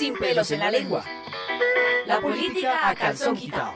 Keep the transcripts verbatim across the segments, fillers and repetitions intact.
Sin pelos en la lengua. La política a calzón quitado.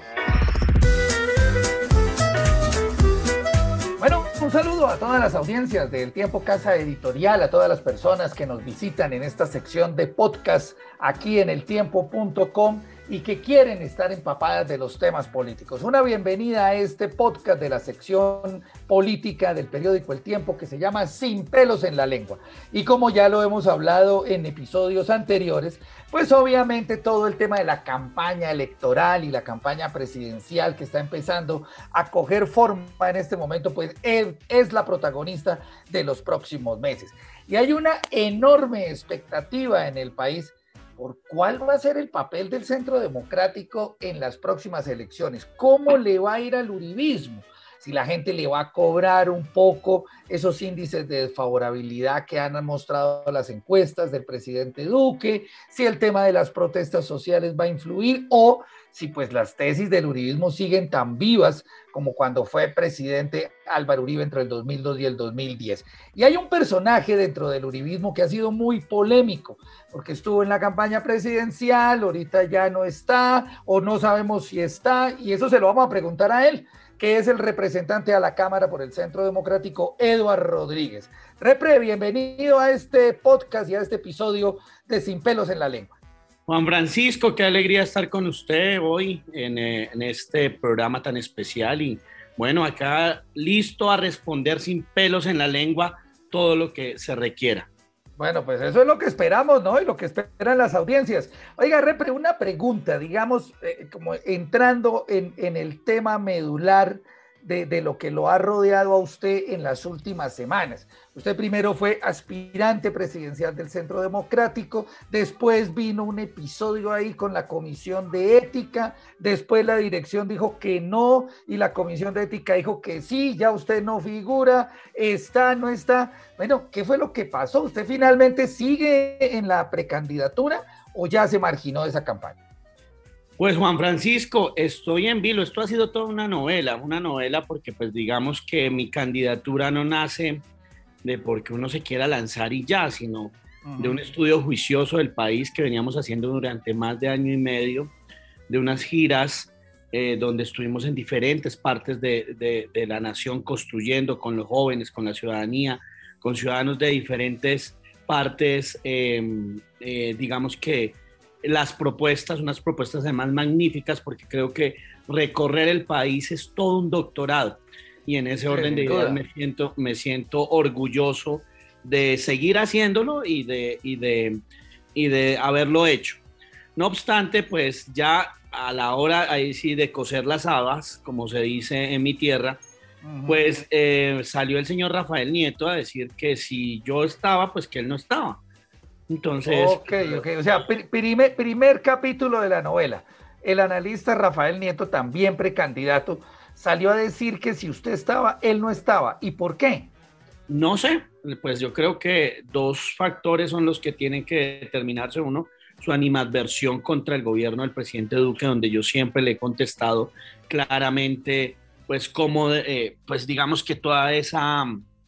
Bueno, un saludo a todas las audiencias del Tiempo Casa Editorial, a todas las personas que nos visitan en esta sección de podcast aquí en el tiempo punto com y que quieren estar empapadas de los temas políticos. Una bienvenida a este podcast de la sección política del periódico El Tiempo que se llama Sin pelos en la lengua. Y como ya lo hemos hablado en episodios anteriores, pues obviamente todo el tema de la campaña electoral y la campaña presidencial que está empezando a coger forma en este momento, pues él es la protagonista de los próximos meses. Y hay una enorme expectativa en el país por cuál va a ser el papel del Centro Democrático en las próximas elecciones. ¿Cómo le va a ir al uribismo? Si la gente le va a cobrar un poco esos índices de desfavorabilidad que han mostrado las encuestas del presidente Duque, si el tema de las protestas sociales va a influir o si pues las tesis del uribismo siguen tan vivas como cuando fue presidente Álvaro Uribe entre el dos mil dos y el dos mil diez. Y hay un personaje dentro del uribismo que ha sido muy polémico, porque estuvo en la campaña presidencial, ahorita ya no está, o no sabemos si está, y eso se lo vamos a preguntar a él, que es el representante a la Cámara por el Centro Democrático, Eduardo Rodríguez. Repre, bienvenido a este podcast y a este episodio de Sin pelos en la lengua. Juan Francisco, qué alegría estar con usted hoy en, eh, en este programa tan especial y bueno, acá listo a responder sin pelos en la lengua todo lo que se requiera. Bueno, pues eso es lo que esperamos, ¿no? Y lo que esperan las audiencias. Oiga, Repre, una pregunta, digamos, eh, como entrando en, en el tema medular de, de lo que lo ha rodeado a usted en las últimas semanas. Usted primero fue aspirante presidencial del Centro Democrático, después vino un episodio ahí con la Comisión de Ética, después la dirección dijo que no y la Comisión de Ética dijo que sí, ya usted no figura, está, no está. Bueno, ¿qué fue lo que pasó? ¿Usted finalmente sigue en la precandidatura o ya se marginó de esa campaña? Pues Juan Francisco, estoy en vilo, esto ha sido toda una novela, una novela porque pues digamos que mi candidatura no nace de porque uno se quiera lanzar y ya, sino uh-huh. de un estudio juicioso del país que veníamos haciendo durante más de año y medio, de unas giras eh, donde estuvimos en diferentes partes de, de, de la nación construyendo con los jóvenes, con la ciudadanía, con ciudadanos de diferentes partes, eh, eh, digamos que las propuestas, unas propuestas además magníficas, porque creo que recorrer el país es todo un doctorado. Y en ese orden de ideas me siento, me siento orgulloso de seguir haciéndolo y de, y, de, y de haberlo hecho. No obstante, pues ya a la hora ahí sí de coser las habas, como se dice en mi tierra, uh-huh. pues eh, salió el señor Rafael Nieto a decir que si yo estaba, pues que él no estaba. Entonces, ok, ok, o sea, pr- primer, primer capítulo de la novela, el analista Rafael Nieto, también precandidato, salió a decir que si usted estaba, él no estaba. ¿Y por qué? No sé, pues yo creo que dos factores son los que tienen que determinarse. Uno, su animadversión contra el gobierno del presidente Duque, donde yo siempre le he contestado claramente, pues como, eh, pues digamos que toda esa,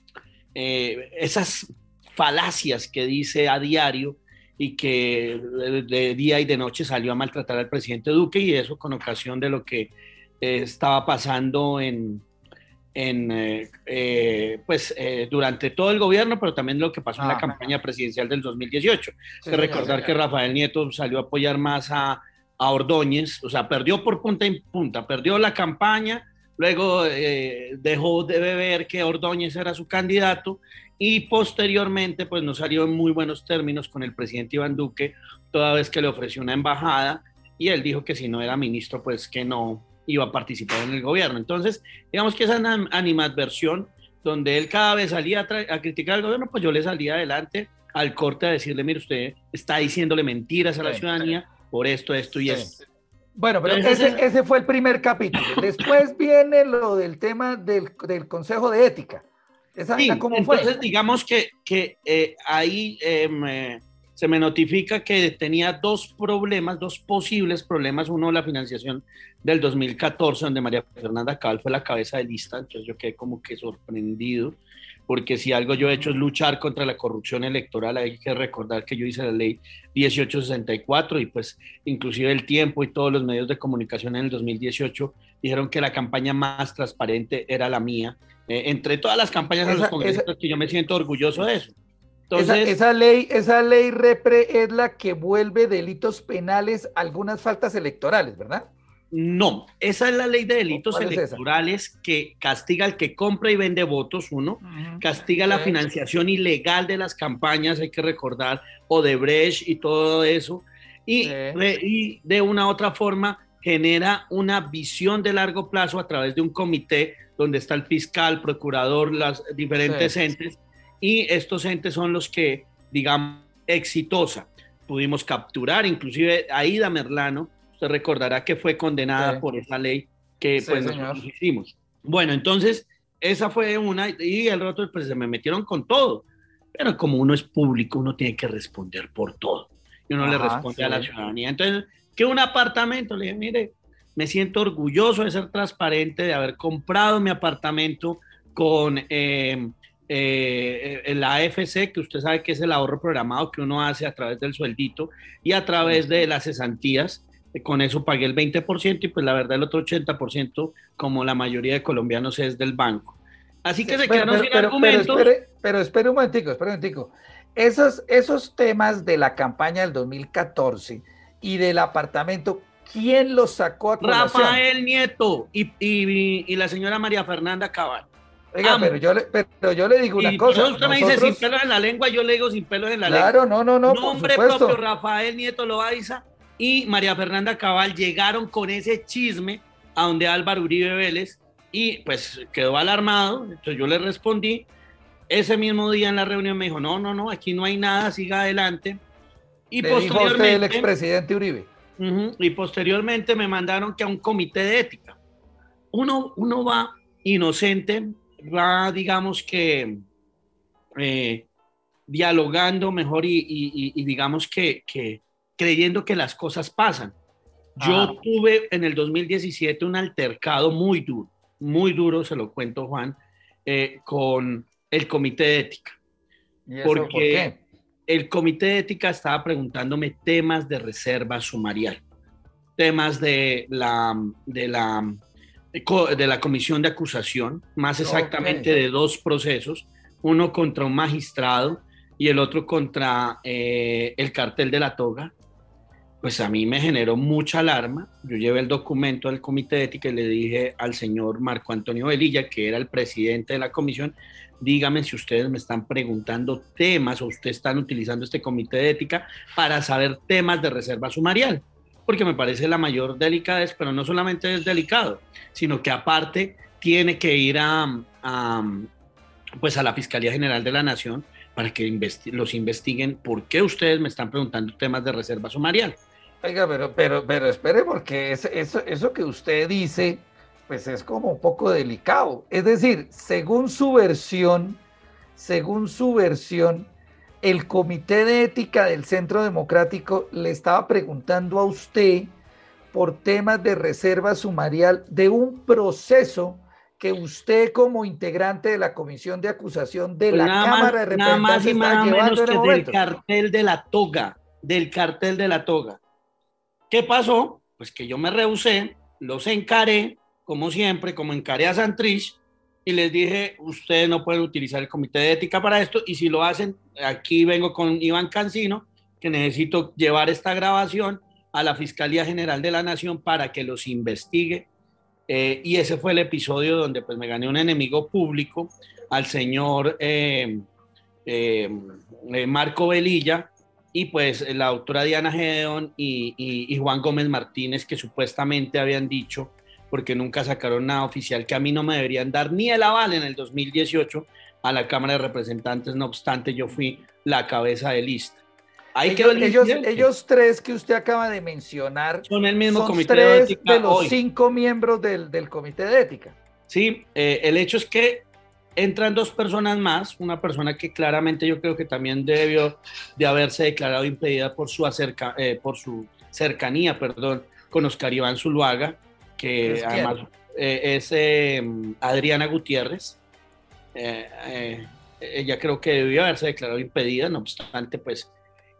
eh, esas falacias que dice a diario y que de, de día y de noche salió a maltratar al presidente Duque, y eso con ocasión de lo que eh, estaba pasando en, en eh, eh, pues eh, durante todo el gobierno, pero también lo que pasó ah, en la campaña presidencial del dos mil dieciocho. Sí, hay que recordar sí, que Rafael Nieto salió a apoyar más a, a Ordóñez, o sea, perdió por punta en punta, perdió la campaña, luego eh, dejó de ver que Ordóñez era su candidato, y posteriormente pues no salió en muy buenos términos con el presidente Iván Duque, toda vez que le ofreció una embajada y él dijo que si no era ministro pues que no iba a participar en el gobierno. Entonces digamos que esa animadversión donde él cada vez salía a, tra- a criticar al gobierno, pues yo le salía adelante al corte a decirle, mire, usted está diciéndole mentiras a la sí, ciudadanía sí. por esto, esto y sí. esto. Bueno, pero ese, ese fue el primer capítulo. Después viene lo del tema del, del Consejo de Ética. ¿Esa sí, cómo entonces fue? digamos que, que eh, ahí eh, me, se me notifica que tenía dos problemas, dos posibles problemas. Uno, la financiación del dos mil catorce, donde María Fernanda Cabal fue la cabeza de lista, entonces yo quedé como que sorprendido. porque si algo yo he hecho es luchar contra la corrupción electoral. Hay que recordar que yo hice la ley dieciocho sesenta y cuatro y pues inclusive El Tiempo y todos los medios de comunicación en el dos mil dieciocho dijeron que la campaña más transparente era la mía, eh, entre todas las campañas esa, a los congresistas, esa, que yo me siento orgulloso de eso. Entonces, esa, esa ley, esa ley repre es la que vuelve delitos penales algunas faltas electorales, ¿verdad? No, esa es la ley de delitos electorales que castiga al que compra y vende votos, uno, uh-huh. castiga sí. la financiación ilegal de las campañas, hay que recordar, Odebrecht y todo eso, y, sí. de, y de una u otra forma genera una visión de largo plazo a través de un comité donde está el fiscal, procurador, las diferentes sí. entes, y estos entes son los que, digamos, exitosa. Pudimos capturar inclusive a Ida Merlano. Usted recordará que fue condenada sí. por esa ley que sí, pues nosotros hicimos. Bueno, entonces esa fue una, y el rato pues se me metieron con todo, pero como uno es público, uno tiene que responder por todo, y uno Ajá, le responde sí. a la ciudadanía. Entonces, que un apartamento, le dije, mire, me siento orgulloso de ser transparente, de haber comprado mi apartamento con eh, eh, la A F C, que usted sabe que es el ahorro programado que uno hace a través del sueldito y a través de las cesantías. Con eso pagué el veinte por ciento y pues la verdad el otro ochenta por ciento, como la mayoría de colombianos, es del banco. Así que sí, se pero, quedaron pero, sin pero, argumentos. Pero espere, pero espere un momentico, espere un momentico. Esos, esos temas de la campaña del dos mil catorce y del apartamento, ¿quién los sacó a colación? Rafael Nieto y, y, y la señora María Fernanda Cabal. Oiga, pero yo, le, pero yo le digo una y cosa. Usted nosotros... me dice sin pelos en la lengua, yo le digo sin pelos en la claro, lengua. Claro, no, no, no, Nombre por supuesto. propio, Rafael Nieto Loaiza y María Fernanda Cabal llegaron con ese chisme a donde Álvaro Uribe Vélez y pues quedó alarmado. Entonces yo le respondí, ese mismo día en la reunión me dijo, no, no, no, aquí no hay nada, siga adelante. Y le posteriormente, dijo usted el expresidente Uribe. Uh-huh, y posteriormente me mandaron que a un comité de ética. Uno, uno va inocente, va digamos que eh, dialogando mejor y, y, y digamos que, que creyendo que las cosas pasan. Yo Ajá. tuve en el dos mil diecisiete un altercado muy duro, muy duro, se lo cuento Juan, eh, con el comité de ética. ¿Y eso porque por qué? El comité de ética estaba preguntándome temas de reserva sumarial, temas de la, de la, de la comisión de acusación, más exactamente okay. de dos procesos, uno contra un magistrado y el otro contra eh, el cartel de la toga. Pues a mí me generó mucha alarma. Yo llevé el documento al comité de ética y le dije al señor Marco Antonio Velilla, que era el presidente de la comisión, dígame si ustedes me están preguntando temas o ustedes están utilizando este comité de ética para saber temas de reserva sumarial, porque me parece la mayor delicadez, pero no solamente es delicado, sino que aparte tiene que ir a, a, pues a la Fiscalía General de la Nación para que investi- los investiguen por qué ustedes me están preguntando temas de reserva sumarial. Oiga, pero, pero, pero espere, porque es, eso, eso que usted dice, pues es como un poco delicado. Es decir, según su versión, según su versión, el Comité de Ética del Centro Democrático le estaba preguntando a usted por temas de reserva sumarial de un proceso que usted como integrante de la Comisión de Acusación de pues la Cámara más, de Representantes nada más y nada menos que del cartel de la toga, del cartel de la toga. ¿Qué pasó? Pues que yo me rehusé, los encaré, como siempre, como encaré a Santrich, y les dije, ustedes no pueden utilizar el comité de ética para esto, y si lo hacen, aquí vengo con Iván Cancino, que necesito llevar esta grabación a la Fiscalía General de la Nación para que los investigue. Eh, y ese fue el episodio donde pues me gané un enemigo público, al señor eh, eh, eh, Marco Velilla, y pues la doctora Diana Gedeón y, y, y Juan Gómez Martínez, que supuestamente habían dicho, porque nunca sacaron nada oficial, que a mí no me deberían dar ni el aval en el dos mil dieciocho a la Cámara de Representantes. No obstante, yo fui la cabeza de lista. Ahí ellos, ellos, ellos tres que usted acaba de mencionar son el mismo son comité tres de ética de los hoy. cinco miembros del, del comité de ética. Sí, eh, el hecho es que entran dos personas más, una persona que claramente yo creo que también debió de haberse declarado impedida por su, acerca, eh, por su cercanía, perdón, con Oscar Iván Zuluaga, que ¿Es además eh, es eh, Adriana Gutiérrez. Eh, eh, ella creo que debió haberse declarado impedida, no obstante, pues.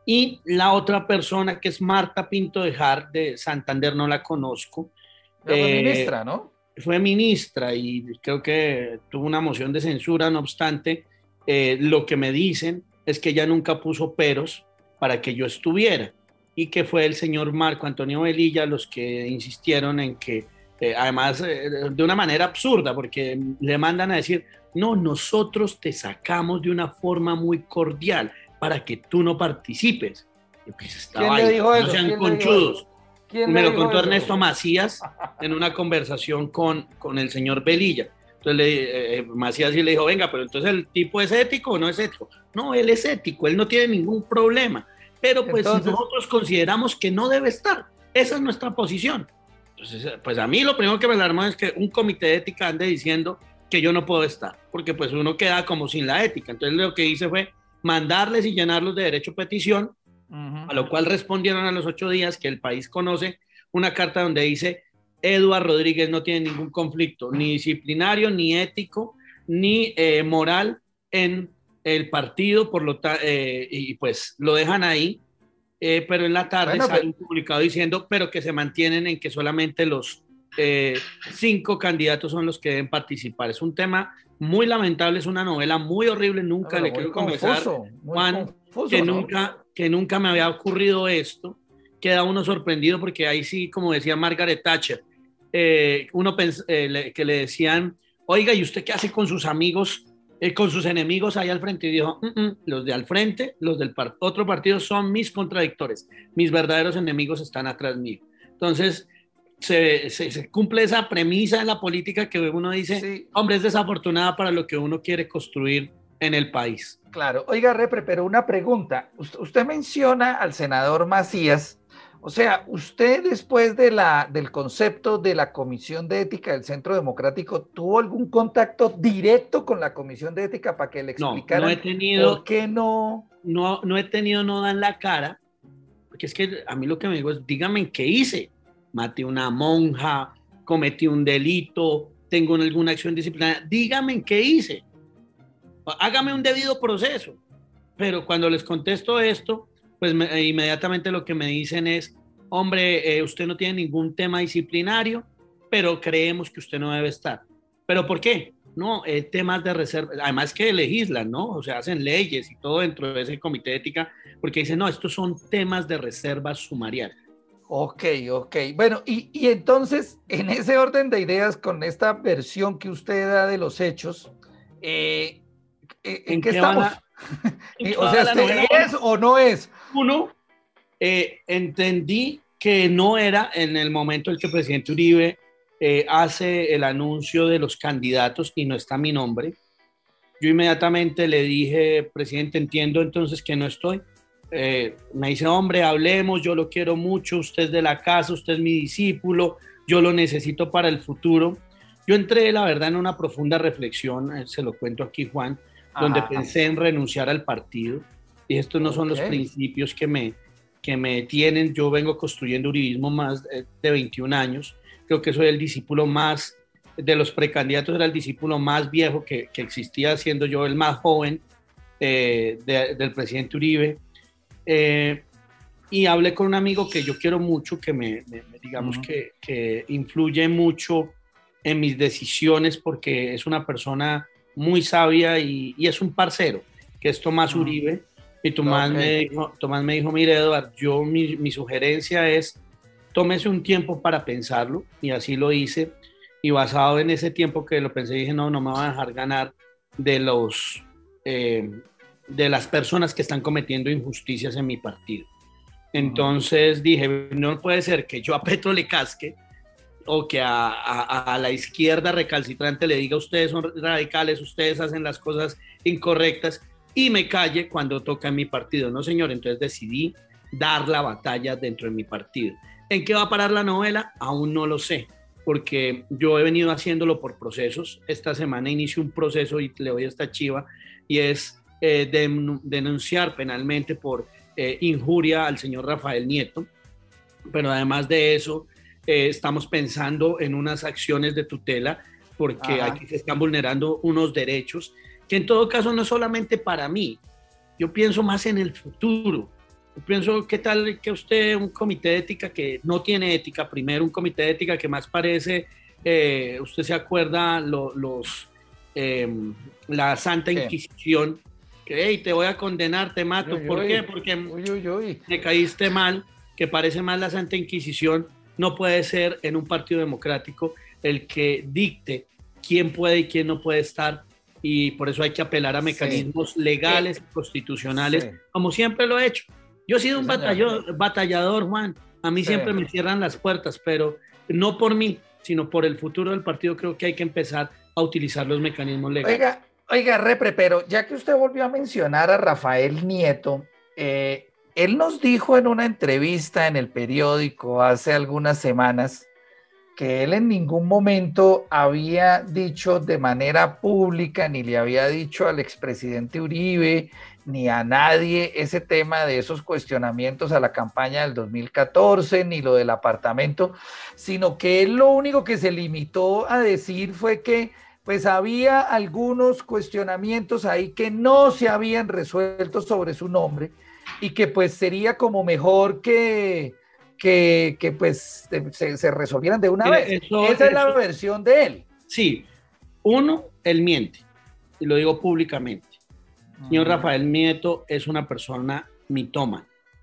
Y la otra persona, que es Marta Pinto de Jar, de Santander, no la conozco. Ya fue Eh, ministra, ¿no? Fue ministra y creo que tuvo una moción de censura, no obstante, eh, lo que me dicen es que ella nunca puso peros para que yo estuviera, y que fue el señor Marco Antonio Velilla los que insistieron en que, eh, además, eh, de una manera absurda, porque le mandan a decir, no, nosotros te sacamos de una forma muy cordial para que tú no participes. Y pues estaba ¿Quién ahí, le dijo eso? no sean ¿Quién le dijo conchudos. eso? ¿Quién Me le lo dijo contó eso? Ernesto Macías en una conversación con, con el señor Velilla. Entonces le, eh, Macías sí le dijo, venga, pero entonces el tipo es ético o no es ético. No, él es ético, él no tiene ningún problema. Pero pues Entonces, nosotros consideramos que no debe estar. Esa es nuestra posición. Entonces, pues a mí lo primero que me alarmó es que un comité de ética ande diciendo que yo no puedo estar, porque pues uno queda como sin la ética. Entonces lo que hice fue mandarles y llenarlos de derecho a petición, uh-huh. a lo cual respondieron a los ocho días que el país conoce una carta donde dice Eduardo Rodríguez no tiene ningún conflicto, ni disciplinario, ni ético, ni eh, moral en el partido, por lo ta- eh, y pues lo dejan ahí, eh, pero en la tarde bueno, sale pero... un comunicado diciendo, pero que se mantienen en que solamente los eh, cinco candidatos son los que deben participar. Es un tema muy lamentable, es una novela muy horrible, nunca no, le quiero conversar, Juan, confuso, que, ¿no? nunca, que nunca me había ocurrido esto. Queda uno sorprendido porque ahí sí, como decía Margaret Thatcher, eh, uno pens- eh, le, que le decían, oiga, ¿y usted qué hace con sus amigos, eh, con sus enemigos ahí al frente? Y dijo, mm-mm, los de al frente, los del par- otro partido son mis contradictores, mis verdaderos enemigos están atrás mío. Entonces, se, se, se cumple esa premisa en la política que uno dice, sí. hombre, es desafortunada para lo que uno quiere construir en el país. Claro. Oiga, Repre, pero una pregunta. Usted, usted menciona al senador Macías. O sea, usted después de la, del concepto de la Comisión de Ética del Centro Democrático, ¿tuvo algún contacto directo con la Comisión de Ética para que le explicaran no, no he tenido, por qué no? No, no he tenido no dan la cara, porque es que a mí lo que me digo es, dígame qué hice. Maté una monja, cometí un delito, tengo alguna acción disciplinaria, dígame qué hice. Hágame un debido proceso. Pero cuando les contesto esto, pues me, inmediatamente lo que me dicen es, hombre, eh, usted no tiene ningún tema disciplinario, pero creemos que usted no debe estar. ¿Pero por qué? No, eh, temas de reserva, además que legislan, ¿no? O sea, hacen leyes y todo dentro de ese comité de ética, porque dicen, no, estos son temas de reserva sumarial. Ok, ok. Bueno, y, y entonces, en ese orden de ideas, con esta versión que usted da de los hechos, eh, ¿en, ¿en qué, qué estamos? A, ¿En o sea, ¿es o no es? Uno, eh, entendí que no era en el momento en que el presidente Uribe eh, hace el anuncio de los candidatos y no está mi nombre. Yo inmediatamente le dije, presidente, entiendo entonces que no estoy. Eh, me dice, hombre, hablemos, yo lo quiero mucho, usted es de la casa, usted es mi discípulo, yo lo necesito para el futuro. Yo entré, la verdad, en una profunda reflexión, eh, se lo cuento aquí, Juan, donde Ajá. pensé en renunciar al partido, y estos no okay. son los principios que me, que me tienen. Yo vengo construyendo uribismo más de, de veintiún años, creo que soy el discípulo más, de los precandidatos era el discípulo más viejo que, que existía, siendo yo el más joven eh, de, del presidente Uribe. Eh, y hablé con un amigo que yo quiero mucho, que me, me digamos uh-huh. que, que influye mucho en mis decisiones, porque es una persona muy sabia y, y es un parcero, que es Tomás uh-huh. Uribe. Y Tomás, okay. me dijo, Tomás me dijo, mire, Eduardo, yo mi, mi sugerencia es, tómese un tiempo para pensarlo, y así lo hice, y basado en ese tiempo que lo pensé, dije, no, no me van a dejar ganar de los... Eh, de las personas que están cometiendo injusticias en mi partido. Entonces uh-huh. dije, no puede ser que yo a Petro le casque o que a, a, a la izquierda recalcitrante le diga, ustedes son radicales, ustedes hacen las cosas incorrectas, y me calle cuando toca en mi partido. No, señor, entonces decidí dar la batalla dentro de mi partido. ¿En qué va a parar la novela? Aún no lo sé, porque yo he venido haciéndolo por procesos. Esta semana inicio un proceso y le doy esta chiva, y es Eh, de, denunciar penalmente por eh, injuria al señor Rafael Nieto, pero además de eso eh, estamos pensando en unas acciones de tutela porque Ajá. aquí se están vulnerando unos derechos, que en todo caso no es solamente para mí, yo pienso más en el futuro. Yo pienso, ¿qué tal que usted, un comité de ética que no tiene ética, primero un comité de ética que más parece, eh, usted se acuerda, lo, los, eh, la Santa Inquisición, que hey, te voy a condenar, te mato, uy, ¿por uy, qué? Porque uy, uy, uy. me caíste mal, que parece más la Santa Inquisición, no puede ser en un partido democrático el que dicte quién puede y quién no puede estar, y por eso hay que apelar a mecanismos sí. legales y sí. constitucionales, sí. como siempre lo he hecho. Yo he sido sí, un batallador, batallador, Juan, a mí sí. siempre me cierran las puertas, pero no por mí, sino por el futuro del partido, creo que hay que empezar a utilizar los mecanismos legales. Oiga, oiga, Repre, pero ya que usted volvió a mencionar a Rafael Nieto, eh, él nos dijo en una entrevista en el periódico hace algunas semanas que él en ningún momento había dicho de manera pública, ni le había dicho al expresidente Uribe, ni a nadie ese tema de esos cuestionamientos a la campaña del dos mil catorce, ni lo del apartamento, sino que él lo único que se limitó a decir fue que pues había algunos cuestionamientos ahí que no se habían resuelto sobre su nombre y que pues sería como mejor que, que, que pues se, se resolvieran de una Mire, vez. Eso, Esa eso, es la versión de él. Sí, uno, él miente, y lo digo públicamente. Señor Rafael Nieto es una persona mitómana,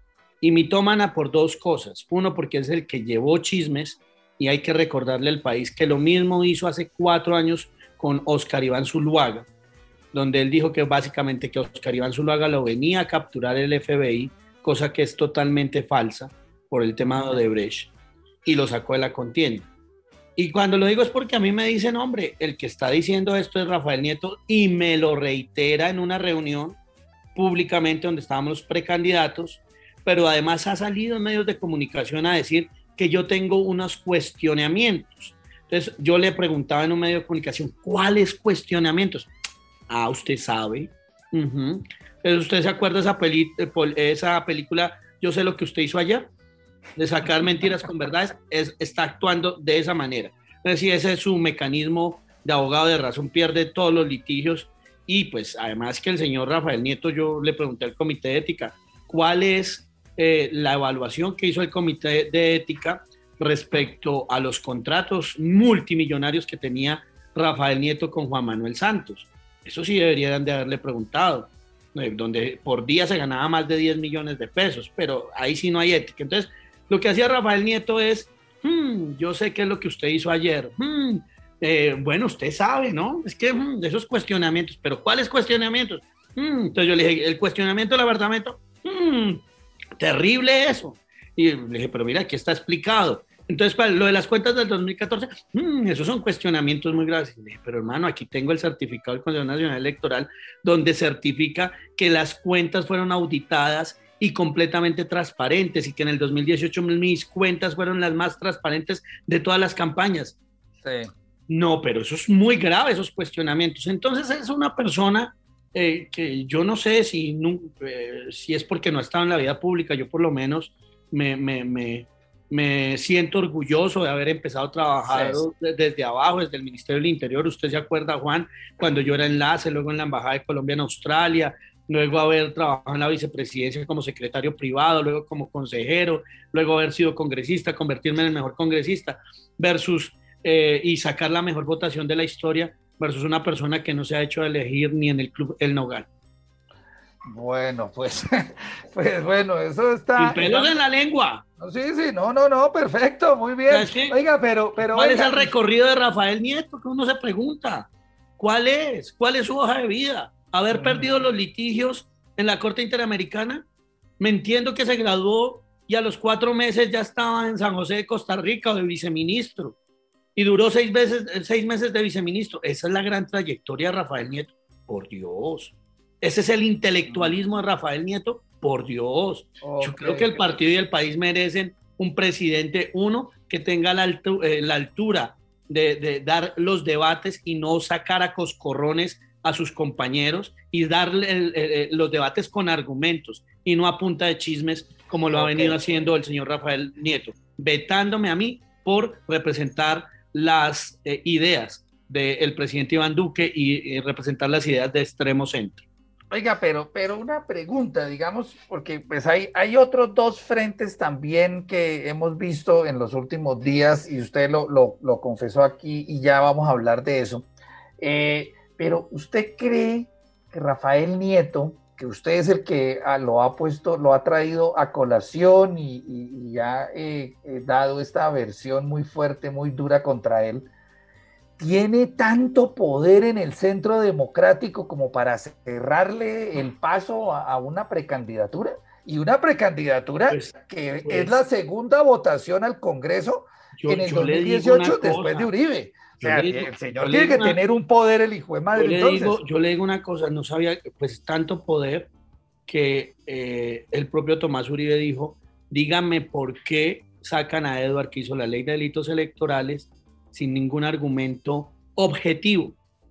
y mitómana por dos cosas. Uno, porque es el que llevó chismes, y hay que recordarle al país que lo mismo hizo hace cuatro años con Oscar Iván Zuluaga, donde él dijo que básicamente que Oscar Iván Zuluaga lo venía a capturar el F B I, cosa que es totalmente falsa por el tema de Odebrecht, y lo sacó de la contienda. Y cuando lo digo es porque a mí me dicen, hombre, el que está diciendo esto es Rafael Nieto, y me lo reitera en una reunión públicamente donde estábamos los precandidatos, pero además ha salido en medios de comunicación a decir que yo tengo unos cuestionamientos. Entonces yo le preguntaba en un medio de comunicación, ¿cuáles cuestionamientos? Ah, usted sabe. Uh-huh. Entonces, ¿usted se acuerda de esa, peli esa película Yo sé lo que usted hizo ayer? De sacar mentiras con verdades, es, está actuando de esa manera. Es decir, ese es su mecanismo de abogado de razón, pierde todos los litigios. Y pues además que el señor Rafael Nieto, yo le pregunté al comité de ética, ¿cuál es eh, la evaluación que hizo el comité de ética respecto a los contratos multimillonarios que tenía Rafael Nieto con Juan Manuel Santos? Eso sí deberían de haberle preguntado, eh, donde por día se ganaba más de diez millones de pesos, pero ahí sí no hay ética. Entonces, lo que hacía Rafael Nieto es, hmm, yo sé qué es lo que usted hizo ayer, hmm, eh, bueno, usted sabe, ¿no? Es que hmm, de esos cuestionamientos, pero ¿cuáles cuestionamientos? Hmm, entonces yo le dije, el cuestionamiento del apartamento, hmm, terrible eso. Y le dije, pero mira, aquí está explicado. Entonces, para lo de las cuentas del dos mil catorce, mmm, esos son cuestionamientos muy graves. Y le dije, pero hermano, aquí tengo el certificado del Consejo Nacional Electoral donde certifica que las cuentas fueron auditadas y completamente transparentes y que en el dos mil dieciocho mis cuentas fueron las más transparentes de todas las campañas. Sí. No, pero eso es muy grave, esos cuestionamientos. Entonces es una persona eh, que yo no sé si, no, eh, si es porque no estaba en la vida pública, yo por lo menos me... me, me Me siento orgulloso de haber empezado a trabajar sí. desde abajo, desde el Ministerio del Interior. Usted se acuerda, Juan, cuando yo era enlace, luego en la Embajada de Colombia en Australia, luego haber trabajado en la vicepresidencia como secretario privado, luego como consejero, luego haber sido congresista, convertirme en el mejor congresista, versus eh, y sacar la mejor votación de la historia, versus una persona que no se ha hecho elegir ni en el Club El Nogal. Bueno, pues, pues bueno, eso está... Sin pelos en la lengua. Sí, sí, no, no, no, perfecto, muy bien. ¿Sí? Oiga, pero... pero ¿Cuál oiga, es el recorrido de Rafael Nieto? Que uno se pregunta. ¿Cuál es? ¿Cuál es su hoja de vida? ¿Haber perdido los litigios en la Corte Interamericana? Me entiendo que se graduó y a los cuatro meses ya estaba en San José de Costa Rica o de viceministro. Y duró seis, veces, seis meses de viceministro. Esa es la gran trayectoria de Rafael Nieto. Por Dios. Ese es el intelectualismo de Rafael Nieto, por Dios. Okay. Yo creo que el partido y el país merecen un presidente, uno, que tenga la, altu eh, la altura de, de dar los debates y no sacar a coscorrones a sus compañeros y darle el, el, los debates con argumentos y no a punta de chismes como lo okay. ha venido haciendo el señor Rafael Nieto, vetándome a mí por representar las eh, ideas del presidente Iván Duque y, y representar las ideas de extremo centro. Oiga, pero, pero una pregunta, digamos, porque pues hay, hay otros dos frentes también que hemos visto en los últimos días y usted lo, lo, lo confesó aquí y ya vamos a hablar de eso. Eh, pero ¿usted cree que Rafael Nieto, que usted es el que ah, lo ha puesto, lo ha traído a colación y, y, y ha eh, eh, dado esta versión muy fuerte, muy dura contra él, tiene tanto poder en el centro democrático como para cerrarle el paso a, a una precandidatura? Y una precandidatura Pues, que pues, es la segunda votación al Congreso yo, en el yo dos mil dieciocho dieciocho después de Uribe. O Yo sea, le digo, el señor le tiene digo que una, tener un poder el hijo de yo madre le entonces. digo, yo le digo una cosa, no sabía, pues tanto poder que eh, el propio Tomás Uribe dijo, dígame por qué sacan a Edward, que hizo la ley de delitos electorales, sin ningún argumento objetivo.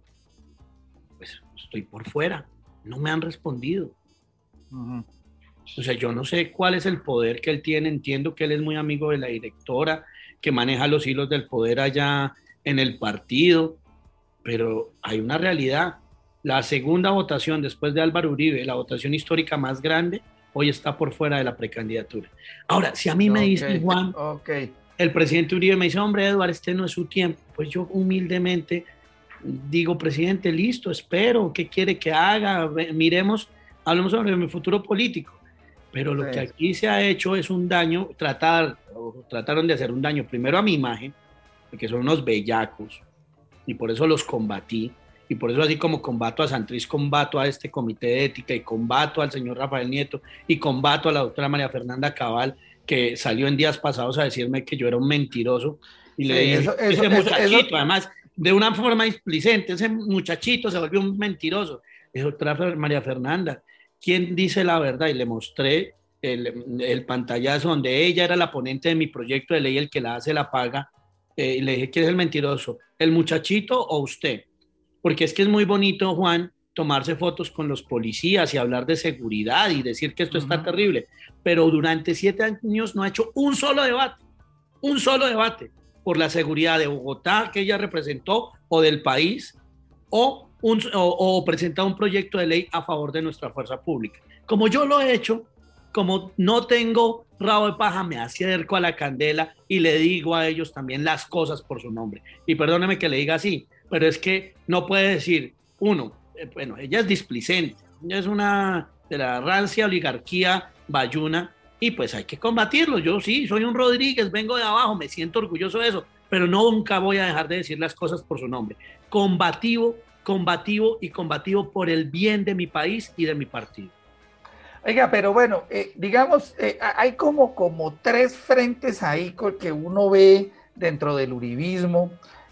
Pues estoy por fuera, no me han respondido. Uh-huh. O sea, yo no sé cuál es el poder que él tiene, entiendo que él es muy amigo de la directora, que maneja los hilos del poder allá en el partido, pero hay una realidad. La segunda votación después de Álvaro Uribe, la votación histórica más grande, hoy está por fuera de la precandidatura. Ahora, si a mí me okay, dice Juan, okay. el presidente Uribe me dice, hombre, Eduardo, este no es su tiempo, pues yo humildemente digo, presidente, listo, espero, ¿qué quiere que haga? Miremos, hablemos sobre mi futuro político. Pero lo sí. que aquí se ha hecho es un daño, tratar, trataron de hacer un daño primero a mi imagen, porque son unos bellacos, y por eso los combatí, y por eso así como combato a Santrich, combato a este comité de ética, y combato al señor Rafael Nieto, y combato a la doctora María Fernanda Cabal, que salió en días pasados a decirme que yo era un mentiroso, y sí, le dije, eso, eso, ese muchachito, eso, eso, además, de una forma displicente, ese muchachito se volvió un mentiroso. Es doctora María Fernanda, ¿quién dice la verdad? Y le mostré el, el pantallazo donde ella era la ponente de mi proyecto de ley, el que la hace la paga, eh, y le dije, ¿quién es el mentiroso? ¿El muchachito o usted? Porque es que es muy bonito, Juan, tomarse fotos con los policías y hablar de seguridad y decir que esto uh-huh. está terrible, pero durante siete años no ha hecho un solo debate, un solo debate por la seguridad de Bogotá que ella representó o del país, o, un, o, o presentar un proyecto de ley a favor de nuestra fuerza pública. Como yo lo he hecho, como no tengo rabo de paja, me acerco a la candela y le digo a ellos también las cosas por su nombre. Y perdóneme que le diga así, pero es que no puede decir, uno, eh, bueno, ella es displicente, ella es una de la rancia oligarquía bayuna, y pues hay que combatirlo. Yo sí, soy un Rodríguez, vengo de abajo, me siento orgulloso de eso, pero nunca voy a dejar de decir las cosas por su nombre. Combativo, combativo y combativo por el bien de mi país y de mi partido. Oiga, pero bueno, eh, digamos, eh, hay como, como tres frentes ahí que uno ve dentro del uribismo,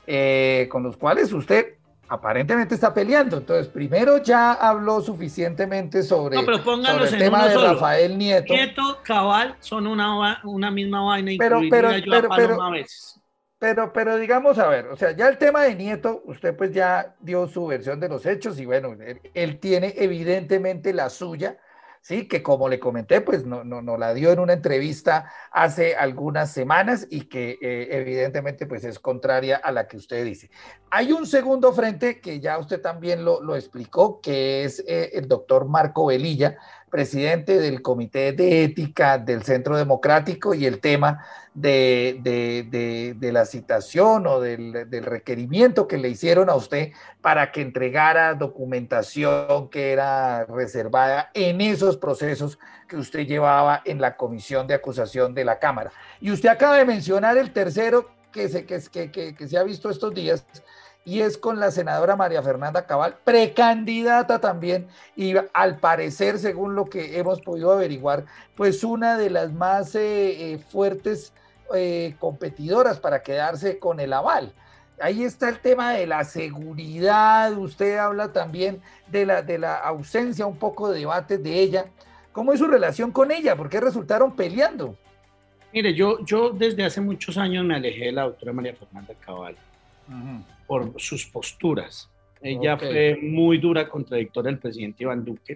eh, con los cuales usted aparentemente está peleando. Entonces, primero ya habló suficientemente sobre, no, pero sobre el tema de solo. Rafael Nieto. Nieto, Cabal, son una, una misma vaina, pero, pero, yo pero, a pero, a veces. Pero, pero digamos, a ver, o sea, ya el tema de Nieto, usted pues ya dio su versión de los hechos y bueno, él, él tiene evidentemente la suya, sí, que como le comenté, pues no, no, no la dio en una entrevista hace algunas semanas y que eh, evidentemente pues es contraria a la que usted dice. Hay un segundo frente que ya usted también lo, lo explicó, que es eh, el doctor Marco Velilla, presidente del Comité de Ética del Centro Democrático, y el tema de, de, de, de la citación o del, del requerimiento que le hicieron a usted para que entregara documentación que era reservada en esos procesos que usted llevaba en la comisión de acusación de la Cámara. Y usted acaba de mencionar el tercero que se, que, que, que, que se ha visto estos días, y es con la senadora María Fernanda Cabal, precandidata también, y al parecer, según lo que hemos podido averiguar, pues una de las más eh, eh, fuertes eh, competidoras para quedarse con el aval. Ahí está el tema de la seguridad, usted habla también de la, de la ausencia, un poco de debates de ella. ¿Cómo es su relación con ella? ¿Por qué resultaron peleando? Mire, yo, yo desde hace muchos años me alejé de la doctora María Fernanda Cabal. Uh-huh. Por sus posturas. Ella okay. fue muy dura contradictora del presidente Iván Duque.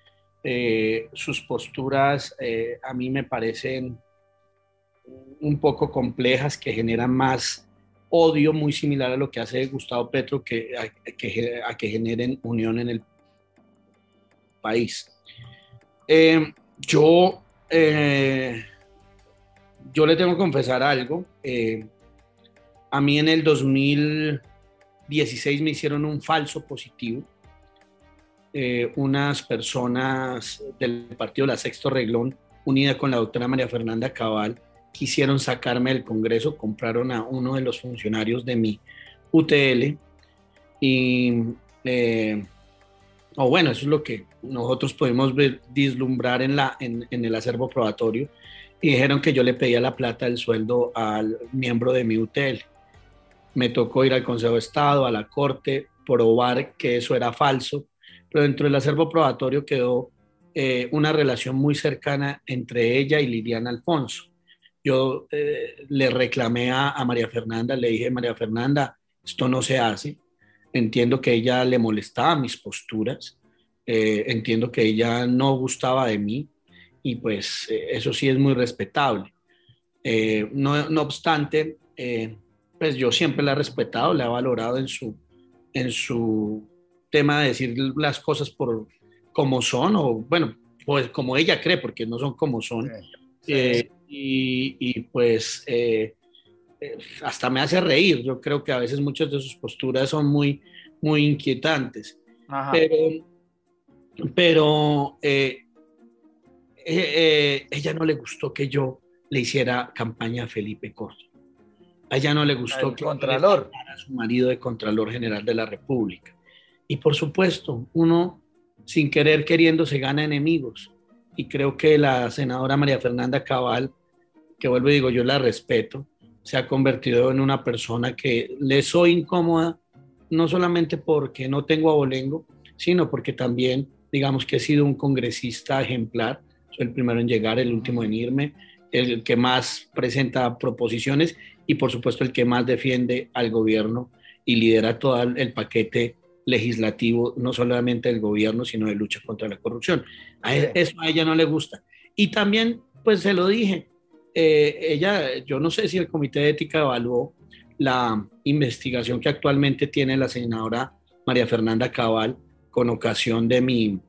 Eh, sus posturas eh, a mí me parecen un poco complejas, que generan más odio muy similar a lo que hace Gustavo Petro, que, a, que, a que generen unión en el país. Eh, yo, eh, yo le tengo que confesar algo. Eh, a mí en el dos mil dieciséis me hicieron un falso positivo. Eh, unas personas del partido La Sexto Reglón, unida con la doctora María Fernanda Cabal, quisieron sacarme del Congreso, compraron a uno de los funcionarios de mi U T L y, eh, o bueno, eso es lo que nosotros podemos ver, vislumbrar en, la, en, en el acervo probatorio, y dijeron que yo le pedía la plata del sueldo al miembro de mi U T L. Me tocó ir al Consejo de Estado, a la Corte, probar que eso era falso, pero dentro del acervo probatorio quedó eh, una relación muy cercana entre ella y Liliana Alfonso. Yo eh, le reclamé a, a María Fernanda, le dije, María Fernanda, esto no se hace. Entiendo que ella le molestaba mis posturas, eh, entiendo que ella no gustaba de mí, y pues eh, eso sí es muy respetable. Eh, no, no obstante, eh, pues yo siempre la he respetado, la he valorado en su, en su tema de decir las cosas por como son, o bueno, pues como ella cree, porque no son como son. Sí, sí. Eh, y, y pues eh, eh, hasta me hace reír. Yo creo que a veces muchas de sus posturas son muy, muy inquietantes. Ajá. Pero, pero eh, eh, eh, ella no le gustó que yo le hiciera campaña a Felipe Córdoba. A ella no le gustó el que Contralor. a su marido de Contralor General de la República. Y por supuesto, uno sin querer queriendo se gana enemigos. Y creo que la senadora María Fernanda Cabal, que vuelvo y digo, yo la respeto, se ha convertido en una persona que le soy incómoda, no solamente porque no tengo abolengo, sino porque también, digamos que he sido un congresista ejemplar. Soy el primero en llegar, el último en irme, el que más presenta proposiciones y por supuesto el que más defiende al gobierno y lidera todo el paquete legislativo, no solamente del gobierno, sino de lucha contra la corrupción. A sí. Eso a ella no le gusta. Y también, pues se lo dije, eh, ella, yo no sé si el Comité de Ética evaluó la investigación que actualmente tiene la senadora María Fernanda Cabal con ocasión de mi,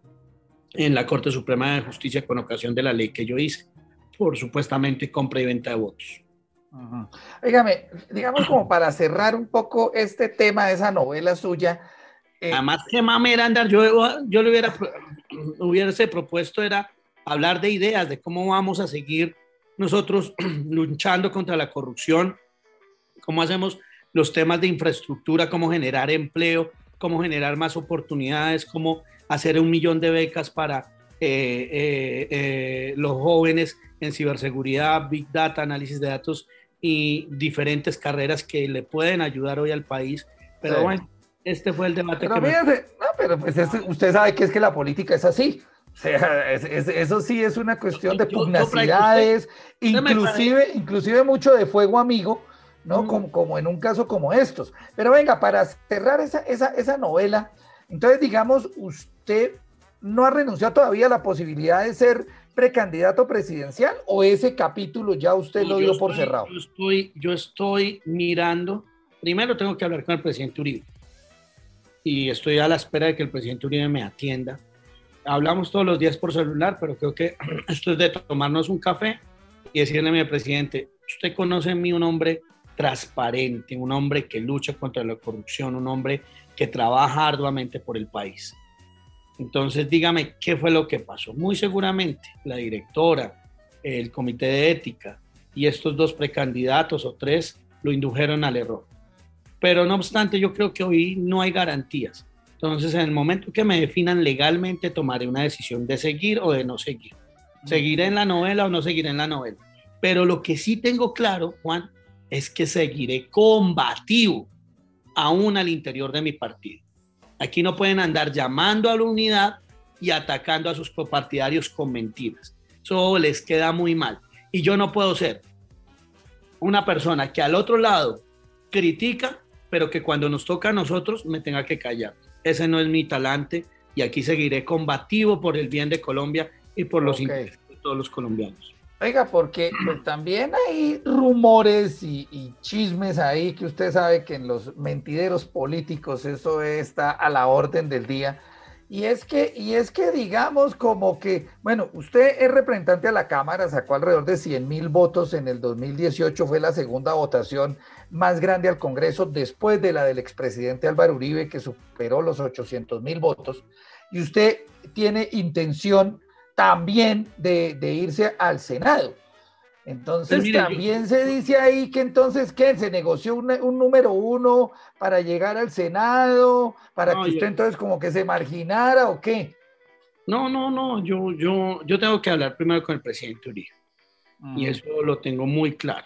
en la Corte Suprema de Justicia, con ocasión de la ley que yo hice, por supuestamente compra y venta de votos. Uh-huh. Dígame, digamos como para cerrar un poco este tema de esa novela suya. Eh, Además, que mamera andar, yo, yo le hubiera, hubiese propuesto era hablar de ideas, de cómo vamos a seguir nosotros luchando contra la corrupción, cómo hacemos los temas de infraestructura, cómo generar empleo, cómo generar más oportunidades, cómo hacer un millón de becas para eh, eh, eh, los jóvenes en ciberseguridad, Big Data, análisis de datos y diferentes carreras que le pueden ayudar hoy al país. Pero sí. Bueno, este fue el debate pero que fíjate, me... no, pero pues es, usted sabe que es que la política es así. O sea, es, es, eso sí es una cuestión de pugnacidades, yo, yo inclusive, inclusive mucho de fuego amigo, ¿no? Mm. Como, como en un caso como estos. Pero venga, para cerrar esa, esa, esa novela, entonces digamos, usted no ha renunciado todavía a la posibilidad de ser precandidato presidencial, o ese capítulo ya usted no, lo dio estoy, por cerrado. Yo estoy, yo estoy mirando, primero tengo que hablar con el presidente Uribe, y estoy a la espera de que el presidente Uribe me atienda. Hablamos todos los días por celular, pero creo que esto es de tomarnos un café y decirle a mi presidente, usted conoce en mí un hombre transparente, un hombre que lucha contra la corrupción, un hombre que trabaja arduamente por el país. Entonces, dígame, ¿qué fue lo que pasó? Muy seguramente la directora, el comité de ética y estos dos precandidatos o tres lo indujeron al error. Pero no obstante, yo creo que hoy no hay garantías. Entonces, en el momento que me definan legalmente, tomaré una decisión de seguir o de no seguir. Seguiré en la novela o no seguiré en la novela. Pero lo que sí tengo claro, Juan, es que seguiré combativo aún al interior de mi partido. Aquí no pueden andar llamando a la unidad y atacando a sus copartidarios con mentiras. Eso les queda muy mal. Y yo no puedo ser una persona que al otro lado critica, pero que cuando nos toca a nosotros me tenga que callar. Ese no es mi talante y aquí seguiré combativo por el bien de Colombia y por los okay. intereses de todos los colombianos. Oiga, porque pues también hay rumores y, y chismes ahí que usted sabe que en los mentideros políticos eso está a la orden del día. Y es que, y es que digamos como que, bueno, usted es representante a la Cámara, sacó alrededor de cien mil votos en el dos mil dieciocho, fue la segunda votación más grande al Congreso después de la del expresidente Álvaro Uribe, que superó los ochocientos mil votos. Y usted tiene intención también de, de irse al Senado. Entonces Pues mire, también yo, se dice ahí que entonces, ¿qué? Se negoció un, un número uno para llegar al Senado, para no, que yo, usted entonces como que se marginara o qué. no, no, no, yo, yo, yo tengo que hablar primero con el presidente Uribe y Ujú. eso lo tengo muy claro.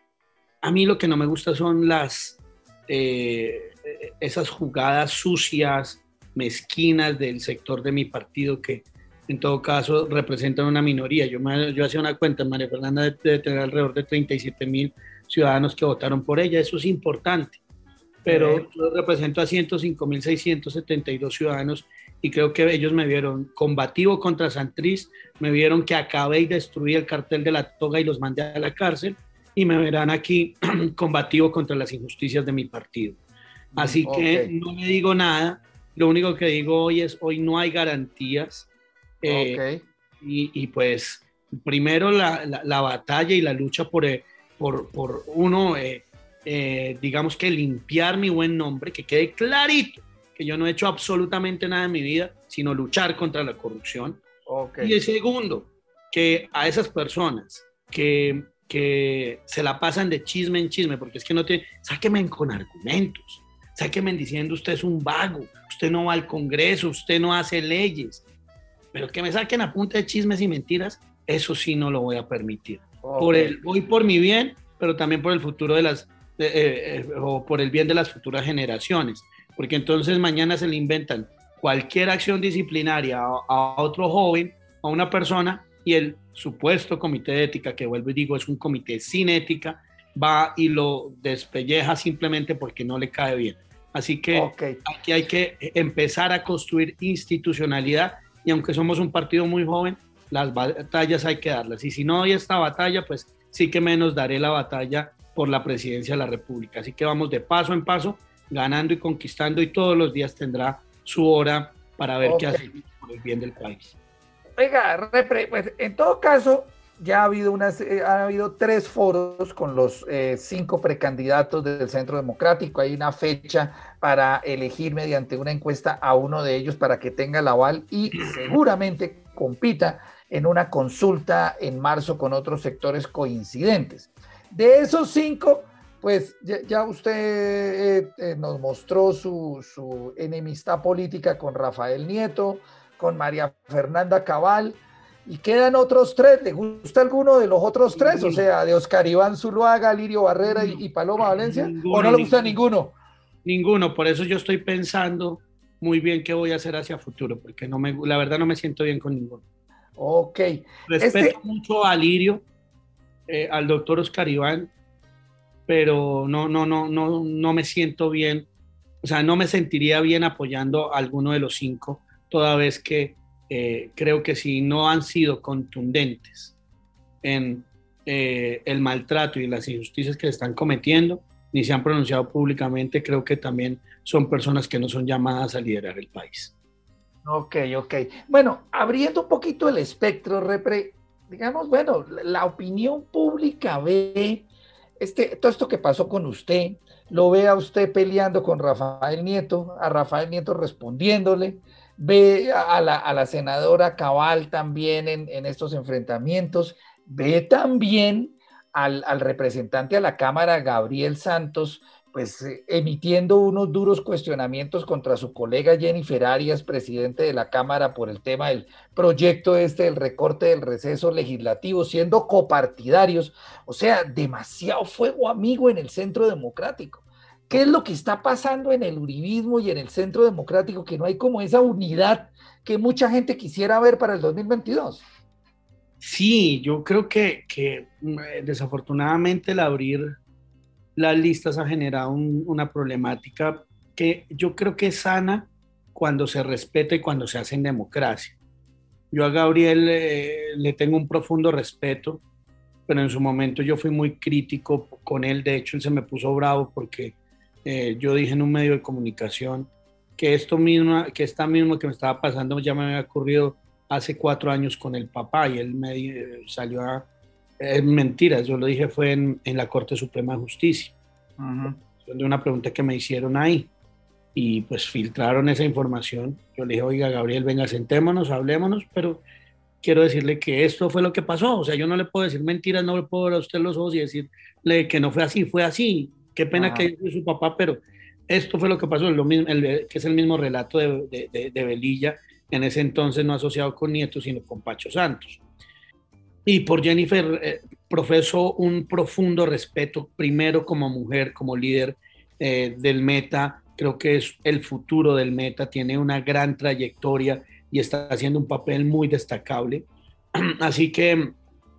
A mí lo que no me gusta son las, eh, esas jugadas sucias, mezquinas del sector de mi partido que en todo caso representan una minoría. Yo, me, yo hacía una cuenta, María Fernanda debe tener alrededor de treinta y siete mil ciudadanos que votaron por ella, eso es importante, pero Sí. yo represento a ciento cinco mil seiscientos setenta y dos ciudadanos y creo que ellos me vieron combativo contra Santrich, me vieron que acabé y destruí el cartel de la toga y los mandé a la cárcel y me verán aquí combativo contra las injusticias de mi partido. Mm, Así ok, que no me digo nada, lo único que digo hoy es, hoy no hay garantías ok, eh, y, y, pues primero la, la, la, batalla y la lucha por, eh, por, por uno, eh, eh, digamos que limpiar mi buen nombre, que quede clarito que yo no he hecho absolutamente nada en mi vida, sino luchar contra la corrupción. ok. Y el segundo, que a esas personas que, que se la pasan de chisme en chisme, porque es que no te, sáquenme con argumentos, sáquenme diciendo usted es un vago, usted no va al Congreso, usted no hace leyes, pero que me saquen a punta de chismes y mentiras, eso sí no lo voy a permitir. Por Ok. el, voy por mi bien, pero también por el futuro de las, eh, eh, o por el bien de las futuras generaciones, porque entonces mañana se le inventan cualquier acción disciplinaria a, a otro joven, a una persona, y el supuesto comité de ética, que vuelvo y digo, es un comité sin ética, va y lo despelleja simplemente porque no le cae bien. Así que Ok. aquí hay que empezar a construir institucionalidad y aunque somos un partido muy joven, las batallas hay que darlas. Y si no hay esta batalla, pues sí que menos daré la batalla por la presidencia de la República. Así que vamos de paso en paso, ganando y conquistando y todos los días tendrá su hora para ver Ok. qué hacer por el bien del país. Oiga, repre, pues en todo caso, ya ha habido, unas, eh, ha habido tres foros con los eh, cinco precandidatos del Centro Democrático. Hay una fecha para elegir mediante una encuesta a uno de ellos para que tenga el aval y seguramente compita en una consulta en marzo con otros sectores coincidentes. De esos cinco, pues ya, ya usted eh, eh, nos mostró su, su enemistad política con Rafael Nieto, con María Fernanda Cabal, y quedan otros tres. ¿Le gusta alguno de los otros tres? O sea, de Oscar Iván Zuluaga, Lirio Barrera y, y Paloma Valencia. ¿O no Ninguno, le gusta ninguno. ninguno? Ninguno, por eso yo estoy pensando muy bien qué voy a hacer hacia futuro, porque no me, la verdad no me siento bien con ninguno. Ok. Respeto Este, mucho a Lirio, eh, al doctor Oscar Iván, pero no, no, no, no, no me siento bien, o sea, no me sentiría bien apoyando a alguno de los cinco, toda vez que eh, creo que si no han sido contundentes en eh, el maltrato y las injusticias que están cometiendo, ni se han pronunciado públicamente, creo que también son personas que no son llamadas a liderar el país. ok, ok. Bueno, abriendo un poquito el espectro, Repre, digamos, bueno, la opinión pública ve este, todo esto que pasó con usted, lo ve a usted peleando con Rafael Nieto, a Rafael Nieto respondiéndole, ve a la, a la senadora Cabal también en, en estos enfrentamientos, ve también al, al representante a la Cámara, Gabriel Santos, pues eh, emitiendo unos duros cuestionamientos contra su colega Jennifer Arias, presidente de la Cámara, por el tema del proyecto este del recorte del receso legislativo, siendo copartidarios, o sea, demasiado fuego amigo en el Centro Democrático. ¿Qué es lo que está pasando en el uribismo y en el Centro Democrático? Que no hay como esa unidad que mucha gente quisiera ver para el dos mil veintidós. Sí, yo creo que, que desafortunadamente el abrir las listas ha generado un, una problemática que yo creo que es sana cuando se respeta y cuando se hace en democracia. Yo a Gabriel eh, le tengo un profundo respeto pero en su momento yo fui muy crítico con él. De hecho, él se me puso bravo porque eh, yo dije en un medio de comunicación que esto mismo, que esta mismo que me estaba pasando ya me había ocurrido hace cuatro años con el papá, y él me eh, salió a... Es eh, mentira, yo lo dije fue en, en la Corte Suprema de Justicia, uh-huh. de una pregunta que me hicieron ahí, y pues filtraron esa información. Yo le dije, oiga, Gabriel, venga, sentémonos, hablémonos, pero quiero decirle que esto fue lo que pasó. O sea, yo no le puedo decir mentiras, no le puedo ver a usted los ojos y decirle que no fue así, fue así. Qué pena, ajá, que fue su papá, pero esto fue lo que pasó, lo mismo, el, que es el mismo relato de, de, de, de Velilla, en ese entonces no asociado con Nieto, sino con Pacho Santos. Y por Jennifer eh, profeso un profundo respeto, primero como mujer, como líder eh, del Meta. Creo que es el futuro del Meta, tiene una gran trayectoria y está haciendo un papel muy destacable. Así que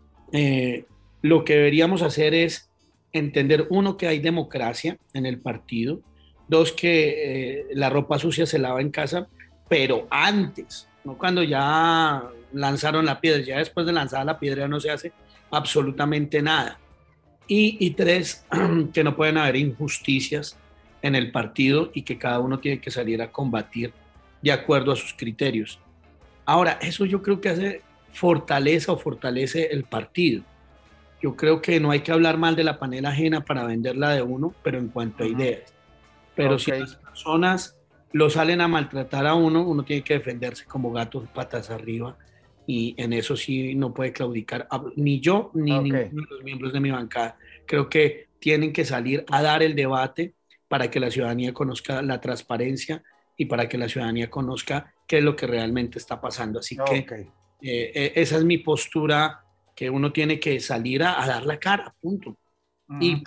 eh, lo que deberíamos hacer es entender, uno, que hay democracia en el partido, dos, que eh, la ropa sucia se lava en casa, pero antes, no cuando ya lanzaron la piedra, ya después de lanzar la piedra no se hace absolutamente nada. Y, y tres, que no pueden haber injusticias en el partido y que cada uno tiene que salir a combatir de acuerdo a sus criterios. Ahora, eso yo creo que hace fortaleza o fortalece el partido. Yo creo que no hay que hablar mal de la panela ajena para venderla de uno, pero en cuanto a uh-huh. ideas. Pero okay. si las personas lo salen a maltratar a uno, uno tiene que defenderse como gato patas arriba, y en eso sí no puede claudicar ni yo ni okay. ninguno de los miembros de mi bancada. Creo que tienen que salir a dar el debate para que la ciudadanía conozca la transparencia y para que la ciudadanía conozca qué es lo que realmente está pasando. Así okay. que eh, esa es mi postura, que uno tiene que salir a, a dar la cara, punto. Uh-huh. Y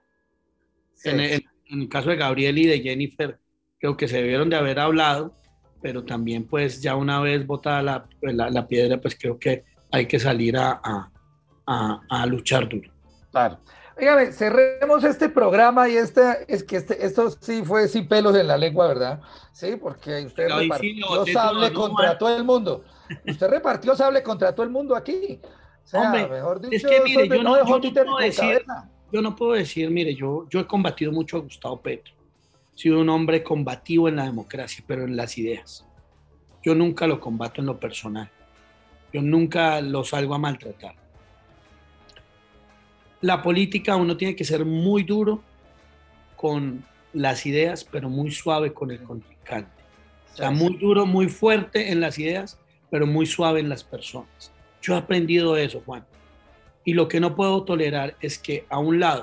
sí. en, en, en el caso de Gabriel y de Jennifer, creo que se debieron de haber hablado, pero también pues ya una vez botada la, la, la piedra, pues creo que hay que salir a, a, a, a luchar duro. Claro. Dígame, cerremos este programa y esta, es que este, esto sí fue sin pelos en la lengua, ¿verdad? Sí, porque usted no, repartió sí, sable todo, contra no, todo el mundo. Usted repartió sable contra todo el mundo aquí. O sea, hombre, mejor dicho, es que mire, yo no, no, yo, no puedo decir, yo no puedo decir, mire, yo, yo he combatido mucho a Gustavo Petro. He sido un hombre combativo en la democracia, pero en las ideas. Yo nunca lo combato en lo personal. Yo nunca lo salgo a maltratar. La política, uno tiene que ser muy duro con las ideas, pero muy suave con el contrincante. O sea, muy duro, muy fuerte en las ideas, pero muy suave en las personas. Yo he aprendido eso, Juan. Y lo que no puedo tolerar es que a un lado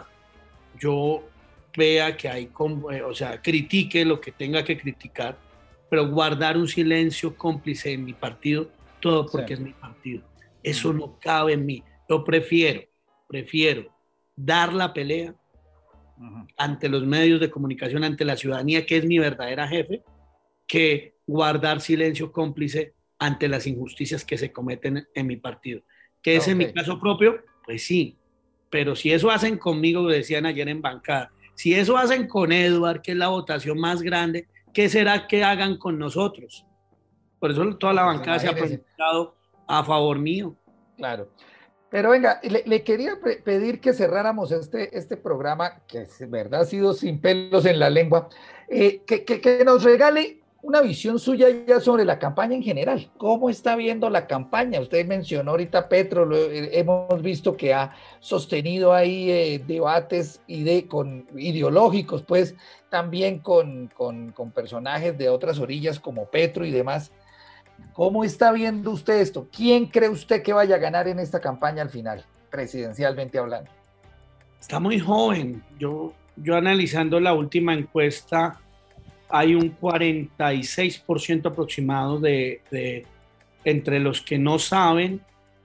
yo vea que hay, o sea, critique lo que tenga que criticar, pero guardar un silencio cómplice en mi partido, todo porque sí. es mi partido. Eso no cabe en mí. Yo prefiero prefiero dar la pelea uh-huh. ante los medios de comunicación, ante la ciudadanía, que es mi verdadera jefe, que guardar silencio cómplice ante las injusticias que se cometen en mi partido. ¿Que es okay. en mi caso propio? Pues sí, pero si eso hacen conmigo, decían ayer en bancada, si eso hacen con Edward, que es la votación más grande, ¿qué será que hagan con nosotros? Por eso toda la bancada pues se ha pronunciado a favor mío. Claro. Pero venga, le, le quería pedir que cerráramos este, este programa, que es verdad ha sido sin pelos en la lengua, eh, que, que, que nos regale una visión suya ya sobre la campaña en general. ¿Cómo está viendo la campaña? Usted mencionó ahorita Petro, lo, eh, hemos visto que ha sostenido ahí eh, debates ide, con, ideológicos, pues también con, con, con personajes de otras orillas como Petro y demás. ¿Cómo está viendo usted esto? ¿Quién cree usted que vaya a ganar en esta campaña al final, presidencialmente hablando? Está muy joven. Yo, yo analizando la última encuesta, hay un cuarenta y seis por ciento aproximado de, de entre los que no saben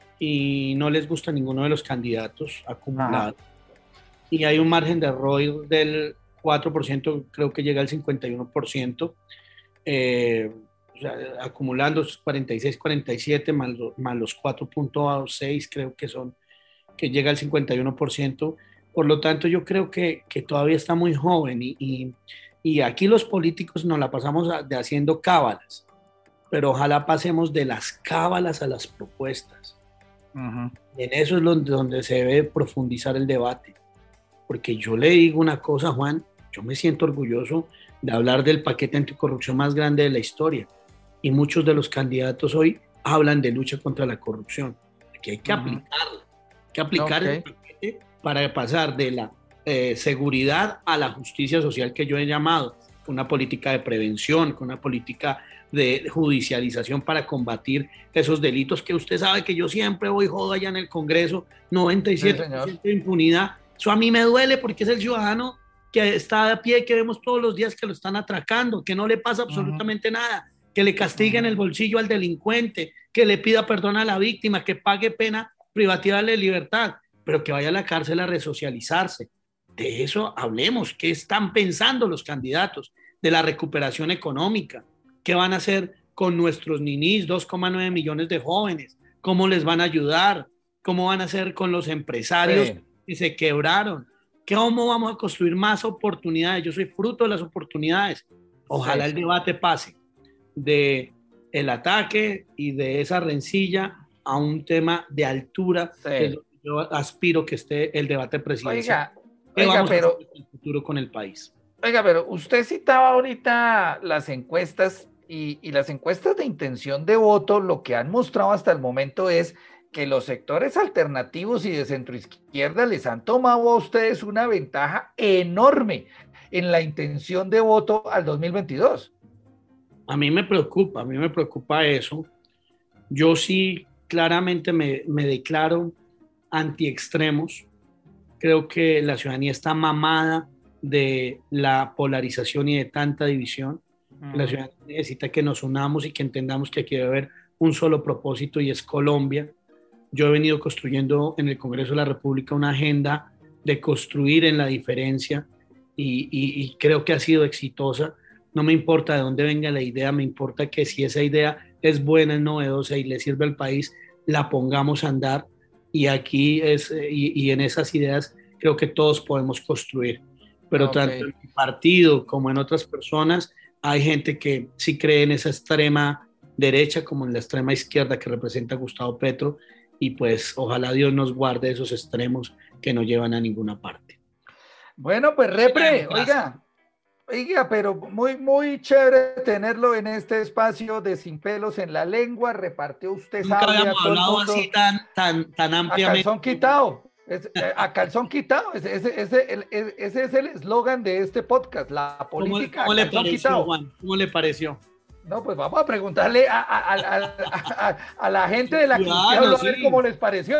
y no les gusta ninguno de los candidatos acumulados. Ajá. Y hay un margen de error del cuatro por ciento, creo que llega al cincuenta y uno por ciento. Eh, O sea, acumulando cuarenta y seis, cuarenta y siete más los, más los cuatro punto seis creo que son, que llega al cincuenta y uno por ciento. Por lo tanto, yo creo que, que todavía está muy joven y, y, y aquí los políticos nos la pasamos de haciendo cábalas, pero ojalá pasemos de las cábalas a las propuestas. Uh-huh. En eso es donde, donde se debe profundizar el debate. Porque yo le digo una cosa, Juan, yo me siento orgulloso de hablar del paquete anticorrupción más grande de la historia. Y muchos de los candidatos hoy hablan de lucha contra la corrupción. Aquí hay que uh-huh. aplicarlo. Hay que aplicar okay. el paquete para pasar de la eh, seguridad a la justicia social que yo he llamado, con una política de prevención, con una política de judicialización para combatir esos delitos que usted sabe que yo siempre voy jodo allá en el Congreso, noventa y siete por ciento sí, de impunidad. Eso a mí me duele porque es el ciudadano que está a pie, que vemos todos los días que lo están atracando, que no le pasa absolutamente uh-huh. nada, que le castiguen uh-huh. el bolsillo al delincuente, que le pida perdón a la víctima, que pague pena privativa de libertad, pero que vaya a la cárcel a resocializarse. De eso hablemos. ¿Qué están pensando los candidatos? De la recuperación económica. ¿Qué van a hacer con nuestros ninis, dos coma nueve millones de jóvenes? ¿Cómo les van a ayudar? ¿Cómo van a hacer con los empresarios sí. que se quebraron? ¿Cómo vamos a construir más oportunidades? Yo soy fruto de las oportunidades. Ojalá sí. el debate pase de el ataque y de esa rencilla a un tema de altura. Sí. Que yo aspiro que esté el debate presidencial. Oiga, ¿Qué oiga, vamos pero, a hacer en el futuro con el país? Oiga, pero usted citaba ahorita las encuestas y, y las encuestas de intención de voto, lo que han mostrado hasta el momento es que los sectores alternativos y de centroizquierda les han tomado a ustedes una ventaja enorme en la intención de voto al dos mil veintidós. A mí me preocupa, a mí me preocupa eso. Yo sí claramente me, me declaro antiextremos. Creo que la ciudadanía está mamada de la polarización y de tanta división. Uh-huh. La ciudadanía necesita que nos unamos y que entendamos que aquí debe haber un solo propósito y es Colombia. Yo he venido construyendo en el Congreso de la República una agenda de construir en la diferencia y, y, y creo que ha sido exitosa. No me importa de dónde venga la idea, me importa que si esa idea es buena, es novedosa y le sirve al país, la pongamos a andar. Y aquí es, y, y en esas ideas creo que todos podemos construir. Pero okay. tanto en mi partido como en otras personas, hay gente que sí cree en esa extrema derecha como en la extrema izquierda que representa a Gustavo Petro. Y pues ojalá Dios nos guarde esos extremos que no llevan a ninguna parte. Bueno, pues Repre, oiga, oiga, pero muy, muy chévere tenerlo en este espacio de Sin Pelos en la Lengua. Repartió usted Nunca sable habíamos a todo hablado el mundo. así tan, tan, tan ampliamente. A calzón quitado. Es, eh, a calzón quitado. Ese, ese, ese, el, ese es el eslogan de este podcast, la política ¿Cómo, cómo a le calzón pareció, quitado. Juan? ¿Cómo le pareció? No, pues vamos a preguntarle a, a, a, a, a, a la gente de la que usted habló, a ver cómo les pareció.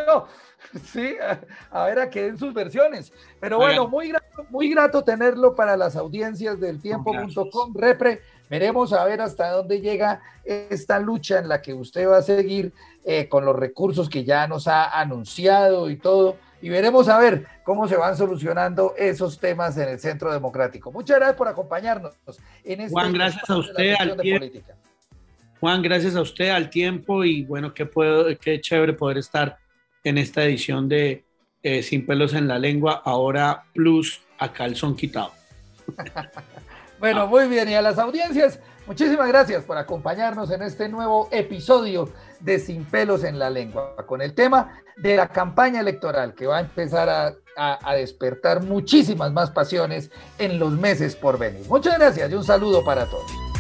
Sí, a, a ver a qué den sus versiones. Pero bueno, muy grato, muy grato tenerlo para las audiencias del tiempo punto com. Repre, veremos a ver hasta dónde llega esta lucha en la que usted va a seguir eh, con los recursos que ya nos ha anunciado y todo. Y veremos a ver cómo se van solucionando esos temas en el Centro Democrático. Muchas gracias por acompañarnos en este Juan, gracias a usted al tiempo. Juan, gracias a usted al tiempo y bueno, qué, puedo, qué chévere poder estar en esta edición de eh, Sin Pelos en la Lengua, ahora plus a calzón quitado. Bueno, muy bien, y a las audiencias, muchísimas gracias por acompañarnos en este nuevo episodio de Sin Pelos en la Lengua, con el tema de la campaña electoral que va a empezar a, a, a despertar muchísimas más pasiones en los meses por venir. Muchas gracias y un saludo para todos.